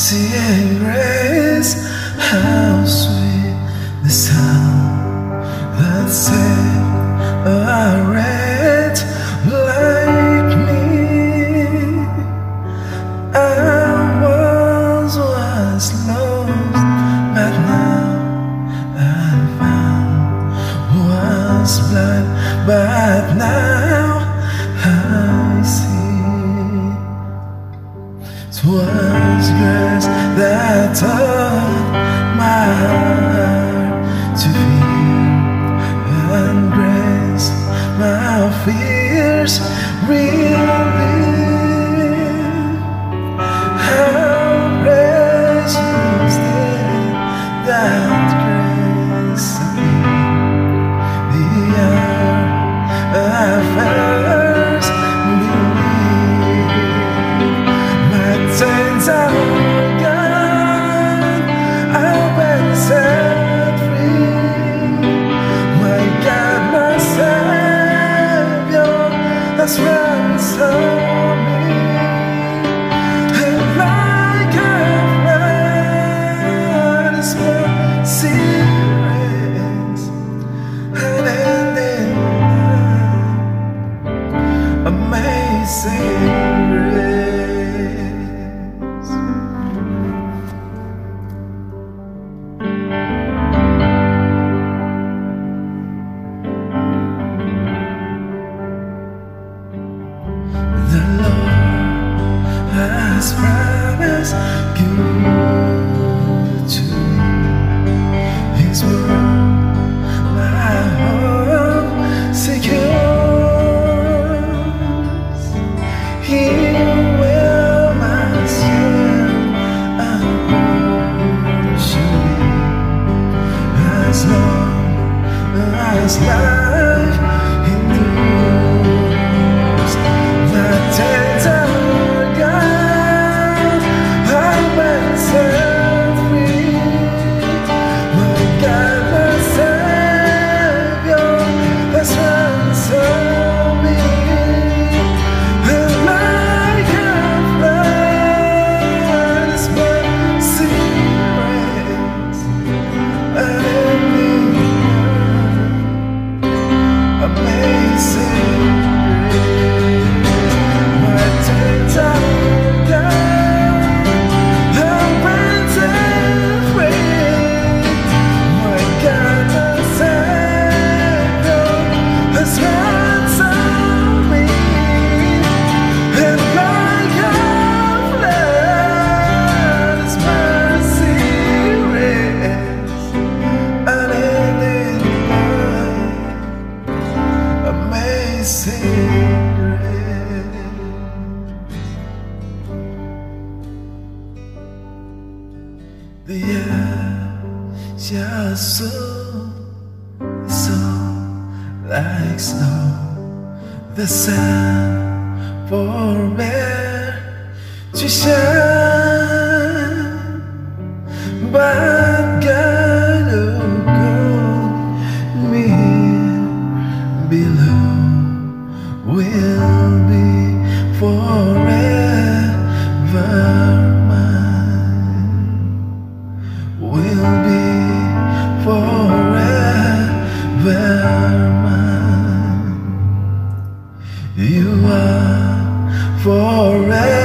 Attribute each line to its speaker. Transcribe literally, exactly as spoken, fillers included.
Speaker 1: Seeing grace, how sweet the sound that saved a wretch like me. I once was lost, but now I'm found. Was blind, but now I see. 'Twas grace that taught my heart to fear, and grace my fears relieved. How precious did that grace appear the hour I first believed. My chains are gone, I've been set free. My God, my Savior has ransomed me. And like a flood, His mercy reigns, unending, amazing grace. The Lord has promised good to me. His word, my hope secures. He will my strength and portion me, as long as life endures. My chains are gone, I've been set free. My God, my Savior has ransomed me. And like a flood, His mercy reigns, unending, amazing grace. My chains are gone, I've been set free. My God, my Savior has ransomed me. And like a flood, His mercy reigns, unending, amazing grace. The air just so, so like snow. The sun forbear to shine, but God, oh God, me below will be forever mine, will be forever mine. You are forever.